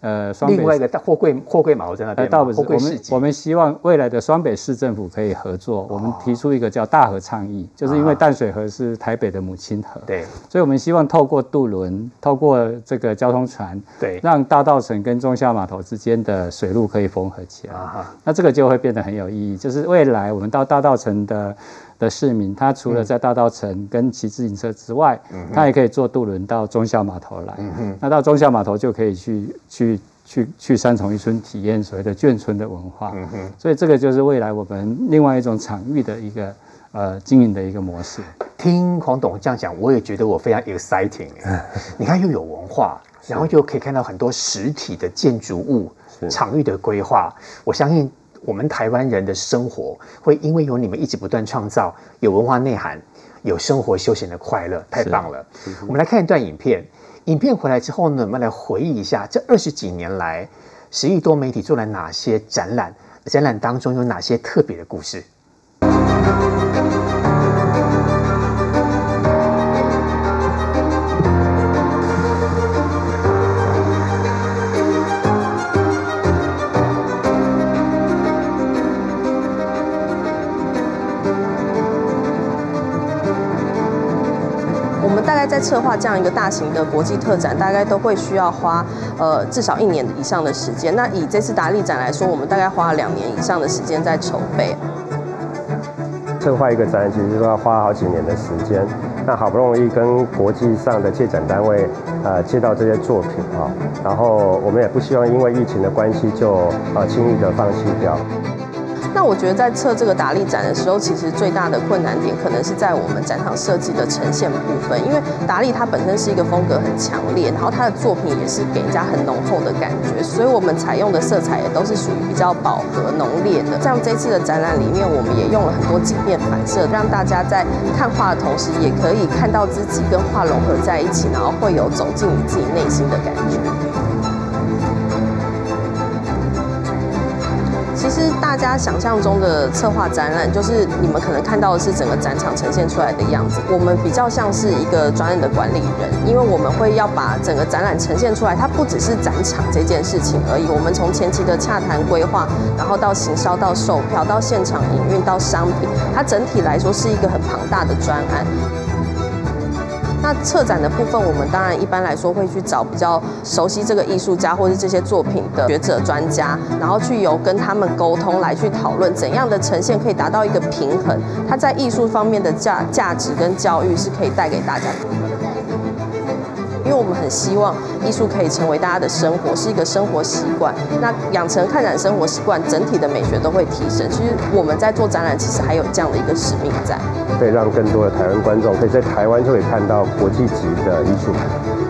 呃，双北另外一个货柜货柜码头在那边吗， 倒不是， 货柜市集。 我们我们希望未来的双北市政府可以合作，我们提出一个叫大河倡议，就是因为淡水河是台北的母亲河， 对， 所以我们希望透过渡轮，透过这个交通船， 对， 让大稻埕跟忠孝码头之间的水路可以缝合起来，啊、那这个就会变得很有意义。就是未来我们到大稻埕的的市民，他除了在大稻埕跟骑自行车之外，嗯、他也可以坐渡轮到忠孝码头来。嗯、那到忠孝码头就可以去去去去三重渔村体验所谓的眷村的文化。嗯、所以这个就是未来我们另外一种场域的一个呃经营的一个模式。 听黄董这样讲，我也觉得我非常 exciting。你看又有文化，然后又可以看到很多实体的建筑物、场域的规划。我相信我们台湾人的生活会因为有你们一直不断创造，有文化内涵，有生活休闲的快乐，太棒了。我们来看一段影片，影片回来之后呢，我们来回忆一下这二十几年来，十亿多媒体做了哪些展览，展览当中有哪些特别的故事。 在策划这样一个大型的国际特展，大概都会需要花呃至少一年以上的时间。那以这次达利展来说，我们大概花了两年以上的时间在筹备。 策划一个展览其实都要花好几年的时间，那好不容易跟国际上的借展单位呃借到这些作品啊，然后我们也不希望因为疫情的关系就呃轻易的放弃掉。 那我觉得在测这个达利展的时候，其实最大的困难点可能是在我们展场设计的呈现部分，因为达利它本身是一个风格很强烈，然后它的作品也是给人家很浓厚的感觉，所以我们采用的色彩也都是属于比较饱和浓烈的。像这次的展览里面，我们也用了很多镜面反射，让大家在看画的同时，也可以看到自己跟画融合在一起，然后会有走进你自己内心的感觉。其实大家想象中的策划展览，就是你们可能看到的是整个展场呈现出来的样子。我们比较像是一个专业的管理人，因为我们会要把整个展览呈现出来，它不只是展场这件事情而已。我们从前期的洽谈规划，然后到行销、到售票、到现场营运、到商品，它整体来说是一个很庞大的专案。那策展的部分，我们当然一般来说会去找比较熟悉这个艺术家或是这些作品的学者专家，然后去由跟他们沟通来去讨论怎样的呈现可以达到一个平衡，它在艺术方面的价价值跟教育是可以带给大家的。因为我们很希望艺术可以成为大家的生活，是一个生活习惯。那养成看展生活习惯，整体的美学都会提升。其实我们在做展览，其实还有这样的一个使命在， 可以让更多的台湾观众可以在台湾就可以看到国际级的艺术品。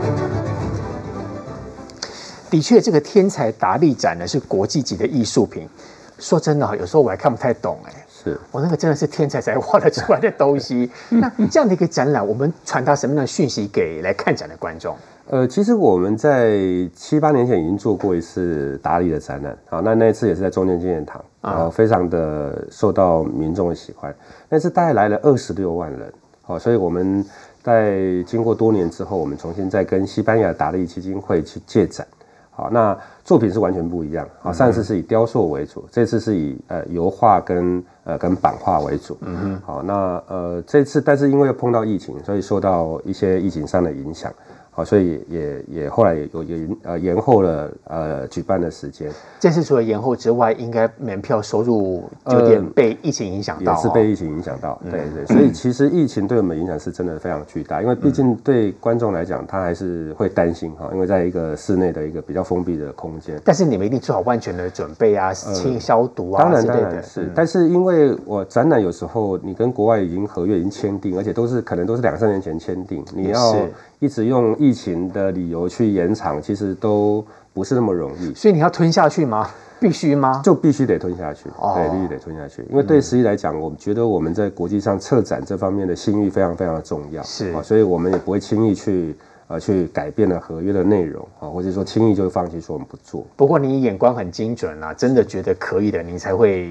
的确，这个天才达利展呢是国际级的艺术品。说真的，有时候我还看不太懂哎。 是我那个真的是天才才画得出来的东西。那这样的一个展览，我们传达什么样的讯息给来看展的观众？ 呃，其实我们在七八年前已经做过一次达利的展览，好，那那一次也是在中正纪念堂，然后非常的受到民众的喜欢。那次大概来了二十六万人，好，所以我们在经过多年之后，我们重新再跟西班牙达利基金会去借展。好，那作品是完全不一样。好，上次是以雕塑为主，这次是以呃油画跟呃跟版画为主。嗯哼。好，那呃这次但是因为又碰到疫情，所以受到一些疫情上的影响。好，所以也也后来有延呃延后了呃举办的时间。 这次除了延后之外，应该门票收入有点被疫情影响到、哦呃， 也是被疫情影响到。嗯、对对，所以其实疫情对我们影响是真的非常巨大，因为毕竟对观众来讲，他还是会担心哈，因为在一个室内的一个比较封闭的空间。 但是你们一定做好万全的准备啊，清、呃、消毒啊， 当然当然是、嗯。但是因为我展览有时候你跟国外已经合约已经签订，而且都是可能都是两三年前签订，你要一直用疫情的理由去延长，其实都不是那么容易。 所以你要吞下去吗？必须吗？ 就必须得吞下去，哦、对，必须得吞下去。因为对实际来讲，嗯、我们觉得我们在国际上策展这方面的信誉非常非常的重要， 是、 啊，所以我们也不会轻易去呃去改变了合约的内容啊，或者说轻易就放弃说我们不做。 不过你眼光很精准啊，真的觉得可以的，你才会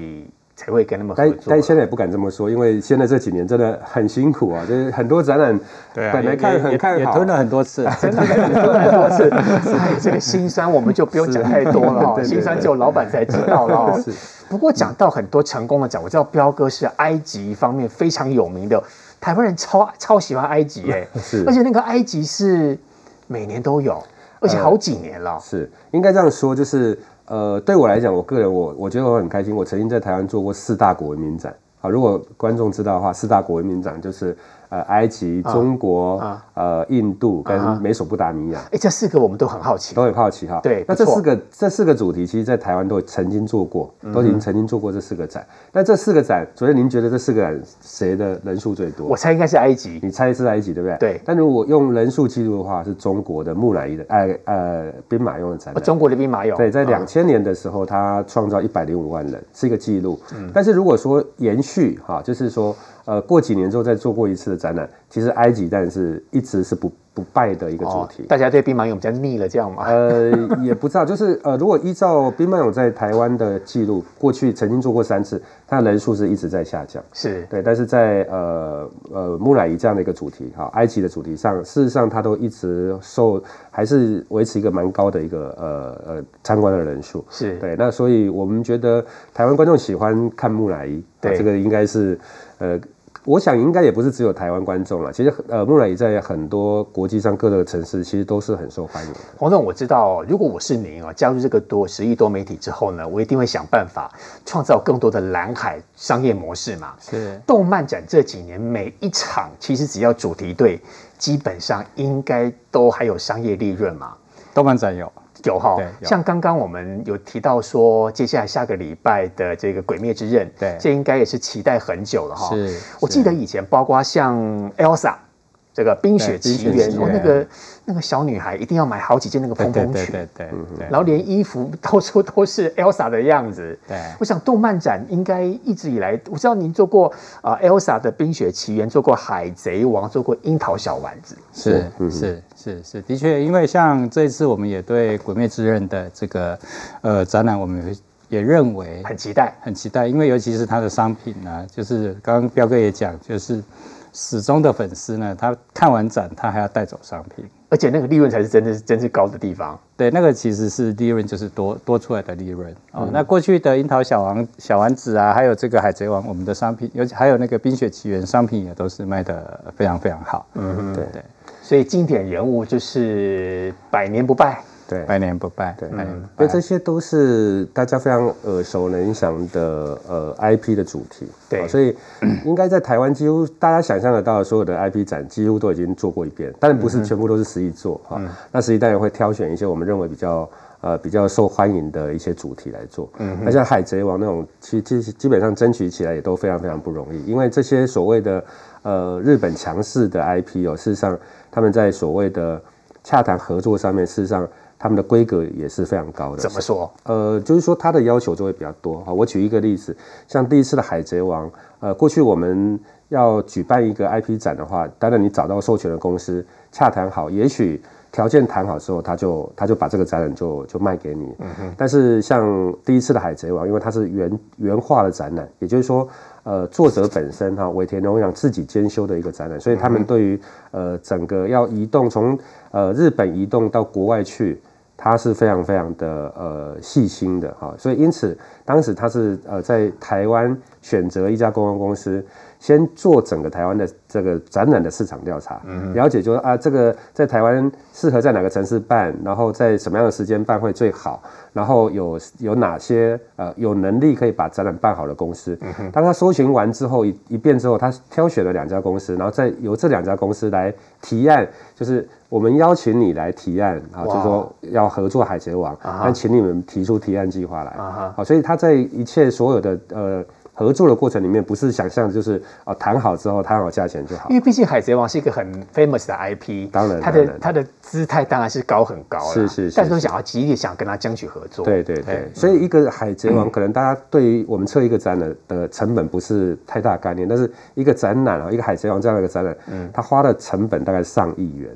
才会跟他们合作。 但现在也不敢这么说，因为现在这几年真的很辛苦啊，就是很多展览本来看很看好， 也吞了很多次， 真的吞了很多次。哎，这个辛酸我们就不用讲太多了哈，辛酸只有老板才知道了哈。不过讲到很多成功的展，我知道彪哥是埃及方面非常有名的，台湾人超超喜欢埃及哎， 是， 而且那个埃及是每年都有，而且好几年了。 呃、是，应该这样说，就是呃，对我来讲，我个人我我觉得我很开心，我曾经在台湾做过四大国文明展。好，如果观众知道的话，四大国文明展就是呃埃及、中国、啊、呃印度跟美索不达米亚。 哎、啊，这四个我们都很好奇， 都很好奇哈。 对， 那这四个这四个主题，其实在台湾都曾经做过，都已经曾经做过这四个展。那、嗯、这四个展，昨天您觉得这四个展谁的人数最多？ 我猜应该是埃及。 你猜是埃及对不对？ 对。 但如果用人数记录的话，是中国的木乃伊的，呃呃兵马俑的展览。 中国的兵马俑。 对，在两千年的时候，它创造一百零五万人，是一个记录。嗯。但是如果说延续哈，就是说。呃，过几年之后再做过一次的展览，其实埃及但是一直是不不败的一个主题。 哦、大家对兵马俑比较腻了，这样吗？ 呃，也不知道，就是呃，如果依照兵马俑在台湾的记录，过去曾经做过三次，它的人数是一直在下降。 是对，但是在呃呃木乃伊这样的一个主题，哈，埃及的主题上，事实上它都一直受还是维持一个蛮高的一个呃呃参观的人数。 是对，那所以我们觉得台湾观众喜欢看木乃伊，对、啊，这个应该是呃。我想应该也不是只有台湾观众了，其实呃木乃伊在很多国际上各个城市其实都是很受欢迎的。 黄总，我知道，如果我是您啊，加入这个多十亿多媒体之后呢，我一定会想办法创造更多的蓝海商业模式嘛。 是。动漫展这几年每一场其实只要主题对，基本上应该都还有商业利润嘛。 动漫展有。 有哈，像刚刚我们有提到说，接下来下个礼拜的这个《鬼灭之刃》， 对， 这应该也是期待很久了哈。 是， 我记得以前包括像 Elsa 这个《冰雪奇缘》，哦，那个那个小女孩一定要买好几件那个蓬蓬裙， 对对对对， 然后连衣服到处都是 Elsa 的样子。 对， 我想动漫展应该一直以来，我知道您做过啊、呃、Elsa 的《冰雪奇缘》，做过《海贼王》，做过《樱桃小丸子》。 是是是是，的确，因为像这一次我们也对《鬼灭之刃》的这个呃展览，我们也认为很期待， 很期待，因为尤其是它的商品呢，就是刚刚彪哥也讲，就是始终的粉丝呢，他看完展他还要带走商品， 而且那个利润才是真的是真是高的地方。 对，那个其实是利润，就是多多出来的利润哦。嗯、那过去的樱桃小丸小丸子啊，还有这个海贼王，我们的商品，尤其还有那个冰雪奇缘商品也都是卖得非常非常好。 嗯哼， 对对。 所以经典人物就是百年不败。 对， 百年不败， 对，百年不败，因为这些都是大家非常耳熟能详的呃 I P 的主题， 对， 所以应该在台湾几乎大家想象得到的所有的 I P 展，几乎都已经做过一遍，当然不是全部都是实际做哈，嗯、那实际当然会挑选一些我们认为比较呃比较受欢迎的一些主题来做，嗯，那像海贼王那种，其其实基本上争取起来也都非常非常不容易，因为这些所谓的呃日本强势的 I P 哦，事实上他们在所谓的洽谈合作上面，事实上他们的规格也是非常高的。 怎么说？ 呃，就是说他的要求就会比较多。好，我举一个例子，像第一次的海贼王，呃，过去我们要举办一个 I P 展的话，当然你找到授权的公司洽谈好，也许条件谈好之后，他就他就把这个展览就就卖给你。嗯哼。但是像第一次的海贼王，因为它是原原画的展览，也就是说，呃，作者本身哈尾田荣一郎自己监修的一个展览，所以他们对于呃整个要移动从呃日本移动到国外去。他是非常非常的呃细心的哈，所以因此当时他是呃在台湾选择一家公关公司，先做整个台湾的这个展览的市场调查，嗯、了解就是啊这个在台湾适合在哪个城市办，然后在什么样的时间办会最好，然后有有哪些呃有能力可以把展览办好的公司。嗯、当他搜寻完之后一一遍之后，他挑选了两家公司，然后再由这两家公司来提案，就是我们邀请你来提案啊，就是说要合作海贼王，那、uh-huh. 请你们提出提案计划来。Uh-huh. 好，所以他在一切所有的呃合作的过程里面，不是想象就是啊谈好之后谈好价钱就好。 因为毕竟海贼王是一个很 famous 的 I P， 当然， 他的他的姿态当然是高很高了， 是是是， 但是都想要极力想跟他争取合作。 对对对，所以一个海贼王，可能大家对于我们测一个展览的成本不是太大概念，但是一个展览啊，一个海贼王这样的一个展览，嗯，他花的成本大概上亿元。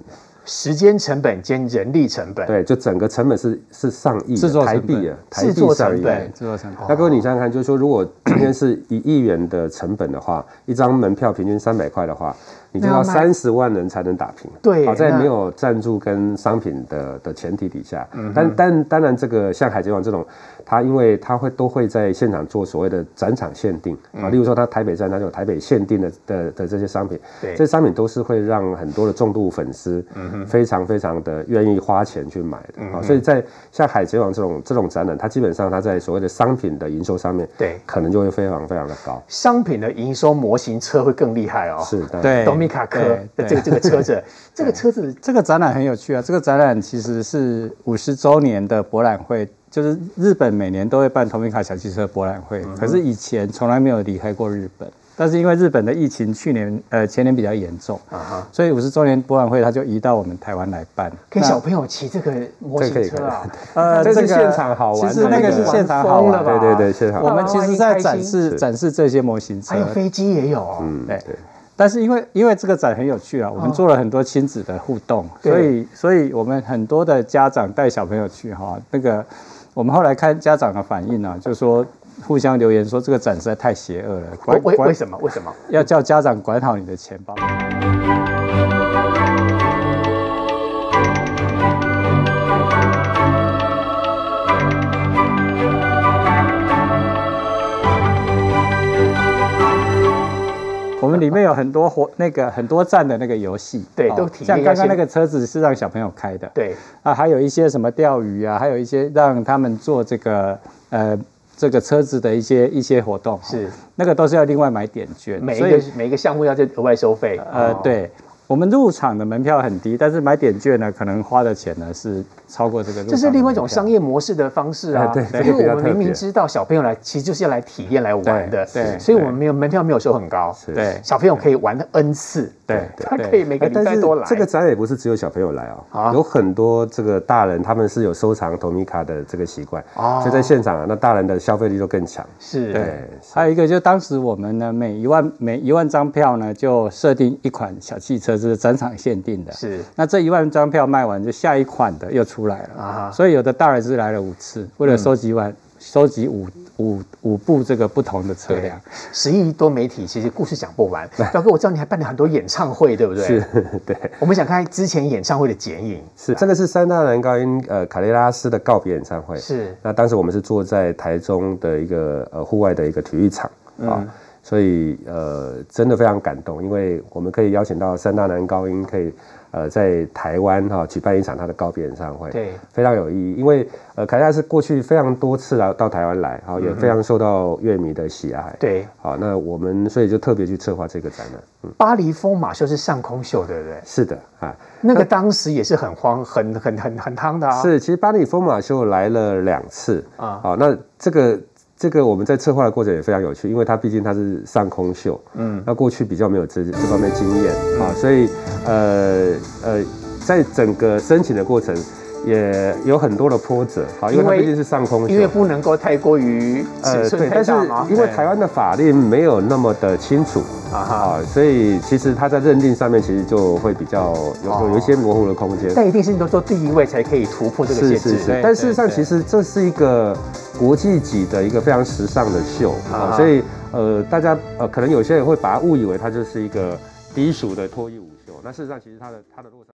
时间成本兼人力成本。 对，就整个成本是是上亿制作台币啊，台制作币上亿。 成本， 制作成本。 那各位你想想看，就是说，如果今天是一亿元的成本的话，一张门票平均三百块的话，你就要三十万人才能打平。 对， 好，在没有赞助跟商品的的前提底下，嗯、但但当然，这个像海贼王这种，它因为它会都会在现场做所谓的展场限定啊、嗯，例如说它台北站它就有台北限定的的的这些商品， 对， 这些商品都是会让很多的重度粉丝非常非常的愿意花钱去买的、嗯、啊，所以在像海贼王这种这种展览，它基本上它在所谓的商品的营收上面， 对， 可能就会非常非常的高。 商品的营收模型车会更厉害哦， 是， 对， 多米卡科的这个这个车子，这个车子这个展览很有趣啊，这个展览其实是五十周年的博览会。就是日本每年都会办托米卡小汽车博览会、嗯，可是以前从来没有离开过日本。但是因为日本的疫情去年呃前年比较严重，啊、所以五十周年博览会它就移到我们台湾来办， 给小朋友骑这个模型车啊， 呃，这是现场好玩的、那個， 其实那个是现场好玩的，对对对，现场。 我们其实在展示展示这些模型车， 还有飞机也有、哦， 嗯，对。 但是因为因为这个展很有趣啊，我们做了很多亲子的互动，哦、所以所以我们很多的家长带小朋友去哈，那个我们后来看家长的反应啊，就说互相留言说这个展实在太邪恶了， 管为为什么为什么要叫家长管好你的钱包？我们里面有很多活那个很多站的那个游戏， 对，都体验。 像刚刚那个车子是让小朋友开的， 对啊，还有一些什么钓鱼啊，还有一些让他们做这个呃这个车子的一些一些活动， 是那个都是要另外买点券， 每一个每一个项目要再额外收费。 呃，对。我们入场的门票很低，但是买点券呢，可能花的钱呢是超过这个入场的门票。 这是另外一种商业模式的方式啊。 对， 因为我们明明知道小朋友来，其实就是要来体验、来玩的。 对， 所以我们没有门票没有收很高。 对， 小朋友可以玩 N 次。 对， 他可以每个礼拜多来。 这个展也不是只有小朋友来哦，啊、有很多这个大人他们是有收藏托米卡的这个习惯，哦、所以在现场、啊、那大人的消费力就更强。 是， 对。还有一个，就当时我们呢，每一万每一万张票呢，就设定一款小汽车，这是展场限定的。 是。 那这一万张票卖完，就下一款的又出来了啊。所以有的大人是来了五次，为了收集完。嗯收集五五五部这个不同的车辆， 十亿多媒体其实故事讲不完。表哥，我知道你还办了很多演唱会，对不对？ 是，对。 我们想看之前演唱会的剪影。 是，这个是三大男高音呃卡雷拉斯的告别演唱会。 是。 那当时我们是坐在台中的一个呃户外的一个体育场啊、嗯，所以呃真的非常感动，因为我们可以邀请到三大男高音可以。呃，在台湾哈、哦、举办一场他的告别演唱会， 对， 非常有意义。因为呃，凯拉是过去非常多次来到台湾来，好、哦，也非常受到乐迷的喜爱。 对， 好，那我们所以就特别去策划这个展览。嗯， 巴黎疯马秀是上空秀，对不对？ 是的，啊， 那个当时也是很慌、很很很很夯的啊。 是，其实巴黎疯马秀来了两次啊，好，那这个。这个我们在策划的过程也非常有趣，因为它毕竟它是上空秀，嗯，那过去比较没有这这方面经验啊、嗯，所以呃呃，在整个申请的过程也有很多的波折，好，因为它毕竟是上空秀， 因为不能够太过于尺寸太大嘛， 但是因为台湾的法令没有那么的清楚啊哈，所以其实它在认定上面其实就会比较有有有一些模糊的空间。 但一定是你都做第一位才可以突破这个限制， 是是是。但事实上，其实这是一个。国际级的一个非常时尚的秀啊，所以呃，大家呃，可能有些人会把它误以为它就是一个低俗的脱衣舞秀，那事实上其实它的它的落差。